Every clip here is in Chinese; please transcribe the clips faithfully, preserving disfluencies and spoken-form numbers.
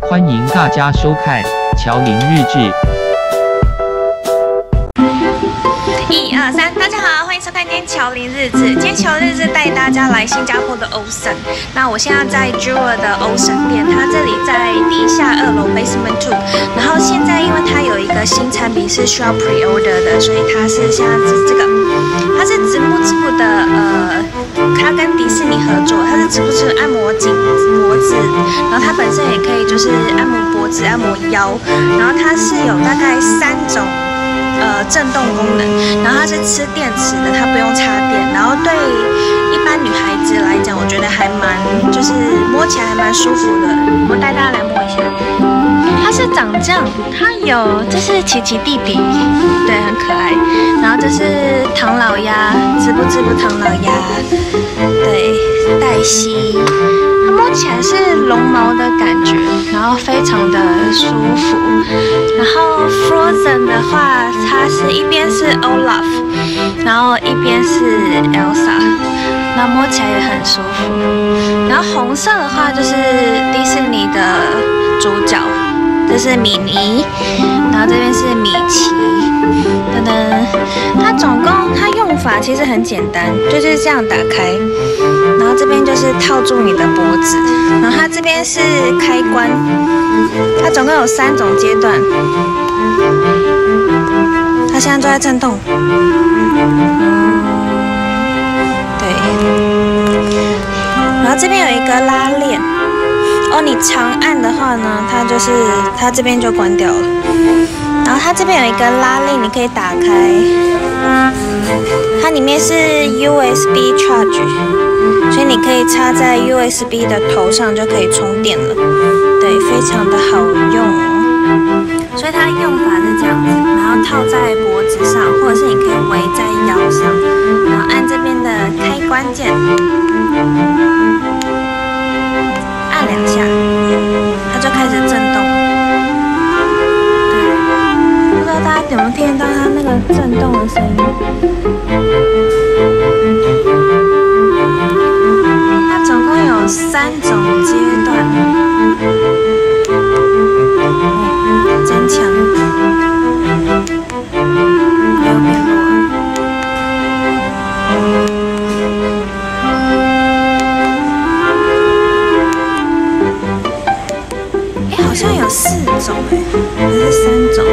欢迎大家收看乔林日志。 一二三，大家好，欢迎收看今天乔林日志。今天乔林日志带大家来新加坡的 Ocean。那我现在在 Jewel 的 Ocean 店，它这里在地下二楼 Basement Two。然后现在因为它有一个新产品是需要 Pre-order 的，所以它是现在是这个，它是直木直木的呃，它跟迪士尼合作，它是直木直木按摩颈脖子，然后它本身也可以就是按摩脖子、按摩腰，然后它是有大概三种。呃，震动功能，然后它是吃电池的，它不用插电，然后对一般女孩子来讲，我觉得还蛮，就是摸起来还蛮舒服的。我带大家来摸一下，它是长这样，它有这是奇奇弟弟，对，很可爱。然后这是唐老鸭，织不织不唐老鸭，对，黛西。它摸起来是绒毛的感觉，然后非常的舒服。然后 Frozen 的话，它是一边是 Olaf， 然后一边是 Elsa， 那摸起来也很舒服。然后红色的话就是迪士尼的主角，这是米妮，然后这边是米奇，噔噔。它总共它用法其实很简单，就是这样打开。然后这边就是套住你的脖子，然后它这边是开关，它总共有三种阶段。它现在都在震动，嗯，对。然后这边有一个拉链，哦，你长按的话呢，它就是它这边就关掉了。然后它这边有一个拉链，你可以打开，它里面是 U S B charge。所以你可以插在 U S B 的头上就可以充电了，对，非常的好用。所以它用法是这样子，然后套在脖子上，或者是你可以围在腰上，然后按这边的开关键，按两下，它就开始震动。对，不知道大家有没有听到它那个震动的声音？三种阶段，哦，真强，没有变弱。哎，好像有四种哎，还是三种？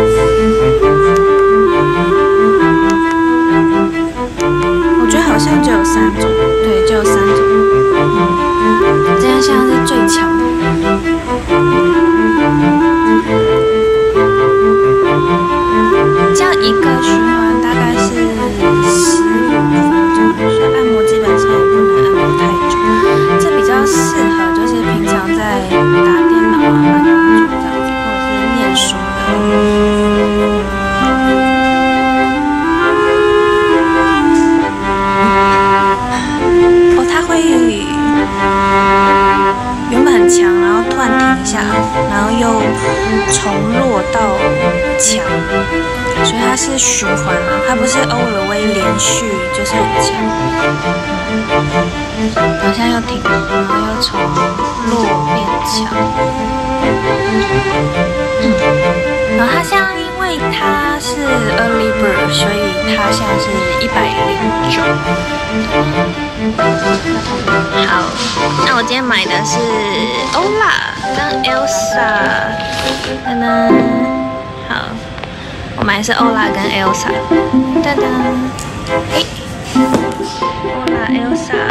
我觉得好像只有三种，对，只有三种。这样现在是最强的。这样一个循环大概是十五分钟，所以按摩基本上也不能按摩太久。这比较适合就是平常在打电脑啊、办公桌这样子，或者是念书的。很强，然后突然停一下，然后又重落到强，所以它是循环了，它不是偶尔会连续，就是很强。好像又停，然后又从弱变强。嗯，然后它现在因为它是 early bird， 所以它现在是一百零九。好，那我今天买的是欧拉跟 Elsa， 噔噔，好，我买的是欧拉跟 Elsa， 噔噔，嘿，欧拉 Elsa。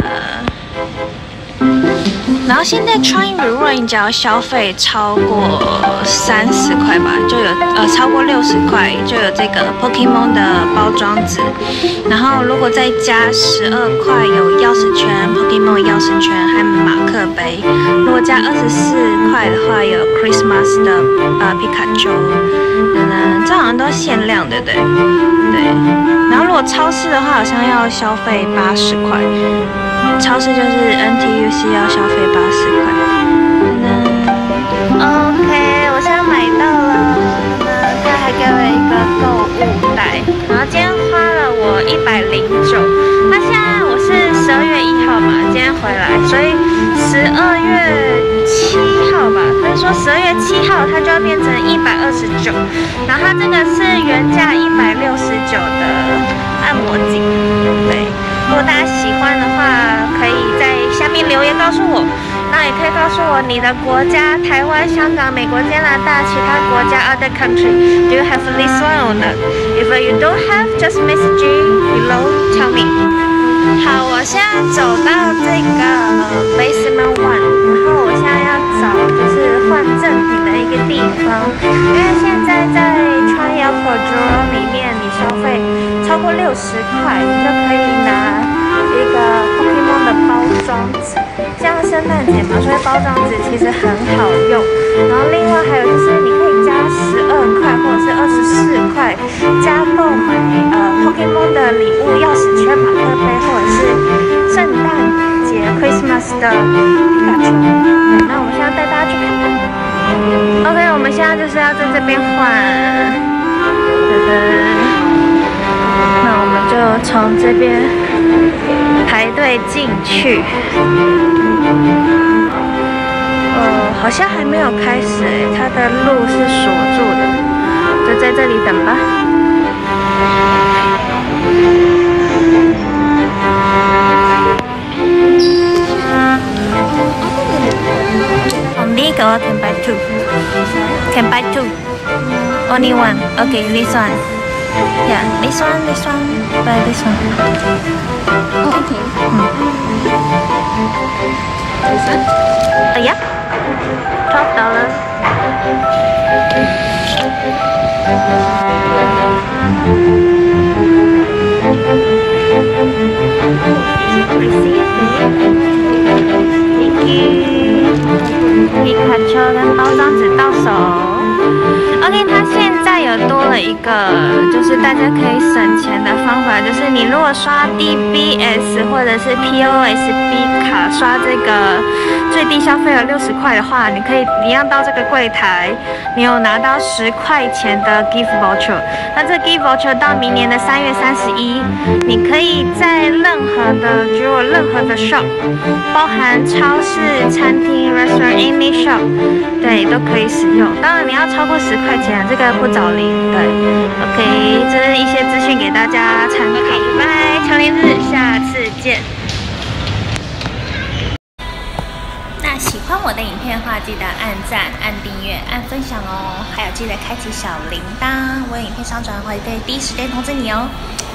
然后现在 Trying Rewards 你只要消费超过三十块吧，就有呃超过六十块就有这个 Pokemon 的包装纸，然后如果再加十二块有钥匙圈 Pokemon 钥匙圈和马克杯，如果加二十四块的话有 Christmas 的呃皮卡丘，等等，这好像都限量对不对？对。然后如果超市的话好像要消费八十块。超市就是 N T U C 要消费八十块。OK， 我现在买到了，他还给我一个购物袋，然后今天花了我一百零九。他现在我是十二月一号嘛，今天回来，所以十二月七号吧，他是说十二月七它就要变成一百二十九，然后它这个是原价一百六十九的按摩镜。对，如果大家喜欢的话，可以在下面留言告诉我。那也可以告诉我你的国家，台湾、香港、美国、加拿大、其他国家 other country， do you have this one or not? If you don't have, just message below, tell me. 好，我现在走到这个 basement one， 然后我现在要找就是换正品的一个地方，因为现在在川瑶 Pro 里面，你消费超过六十块，你就可以拿一个 Pokemon 的包装纸。像圣诞节嘛，所以包装纸其实很好用。然后另外还有就是你可以加十二块或者是二十四块，加购买呃 Pokemon 的礼物钥匙圈、马克杯或者是圣诞节 Christmas 的皮卡丘。那我们现在带大家去看看。OK， 我们现在就是要在这边换。噔噔，那我们就从这边排队进去。呃，好像还没有开始诶，它的路是锁住的，就在这里等吧。Only go can buy two. Can buy two. Only one. Okay, this one. Yeah, this one, this one. Buy this one. Oh, okay. Hmm. This one? Uh, yeah. Twelve dollars. Thank you. 皮卡丘跟包装纸到手。OK， 它现在有多了一个，就是大家可以省钱的方法，就是你如果刷 D B S 或者是 P O S B 卡刷这个最低消费额六十块的话，你可以一样到这个柜台，你有拿到十块钱的 gift voucher。那这 gift voucher 到明年的三月三十一，你可以在任何的，如果任何的 shop， 包含超市、餐厅、restaurant、any shop， 对，都可以使用。当然你要超过十块钱，这个不找零。对 ，OK， 这是一些资讯给大家参考。OK， 拜，乔林日，下次见。那喜欢我的影片的话，记得按赞、按订阅、按分享哦，还有记得开启小铃铛，我有影片上传会可以第一时间通知你哦。